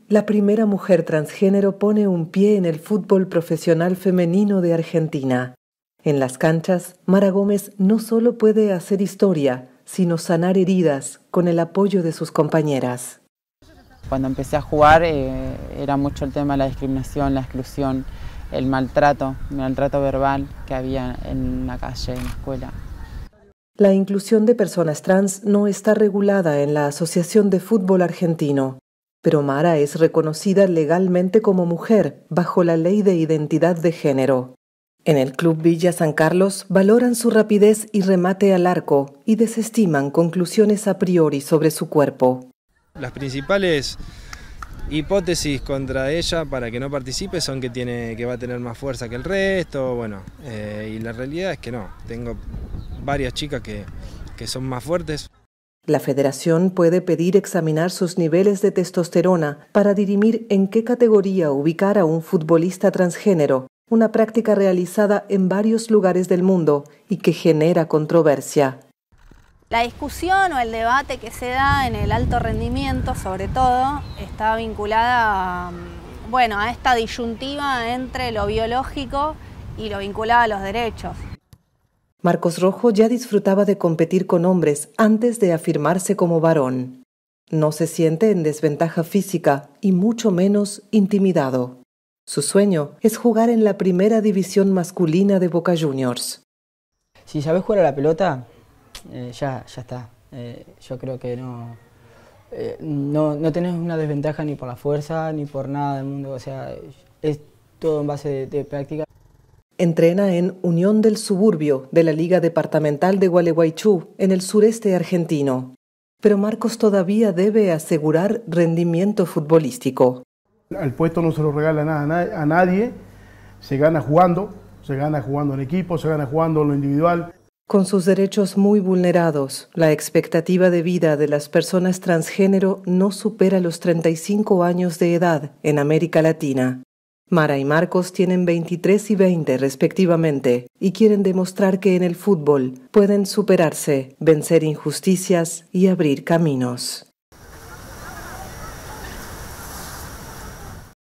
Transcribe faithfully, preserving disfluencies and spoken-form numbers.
la primera mujer transgénero pone un pie en el fútbol profesional femenino de Argentina. En las canchas, Mara Gómez no solo puede hacer historia, sino sanar heridas con el apoyo de sus compañeras. Cuando empecé a jugar eh, era mucho el tema de la discriminación, la exclusión, el maltrato, el maltrato verbal que había en la calle, en la escuela. La inclusión de personas trans no está regulada en la Asociación de Fútbol Argentino, pero Mara es reconocida legalmente como mujer bajo la Ley de Identidad de Género. En el Club Villa San Carlos valoran su rapidez y remate al arco y desestiman conclusiones a priori sobre su cuerpo. Las principales hipótesis contra ella para que no participe son que, tiene, que va a tener más fuerza que el resto, bueno, eh, y la realidad es que no. Tengo varias chicas que, que son más fuertes. La federación puede pedir examinar sus niveles de testosterona para dirimir en qué categoría ubicar a un futbolista transgénero, una práctica realizada en varios lugares del mundo y que genera controversia. La discusión o el debate que se da en el alto rendimiento, sobre todo, está vinculada a, bueno, a esta disyuntiva entre lo biológico y lo vinculado a los derechos. Marcos Rojo ya disfrutaba de competir con hombres antes de afirmarse como varón. No se siente en desventaja física y mucho menos intimidado. Su sueño es jugar en la primera división masculina de Boca Juniors. Si sabes jugar a la pelota, eh, ya, ya está. Eh, yo creo que no, eh, no, no tenés una desventaja ni por la fuerza ni por nada del mundo. O sea, es todo en base de, de práctica. Entrena en Unión del Suburbio de la Liga Departamental de Gualeguaychú, en el sureste argentino. Pero Marcos todavía debe asegurar rendimiento futbolístico. El puesto no se lo regala nada a nadie, se gana jugando, se gana jugando en equipo, se gana jugando en lo individual. Con sus derechos muy vulnerados, la expectativa de vida de las personas transgénero no supera los treinta y cinco años de edad en América Latina. Mara y Marcos tienen veintitrés y veinte respectivamente y quieren demostrar que en el fútbol pueden superarse, vencer injusticias y abrir caminos.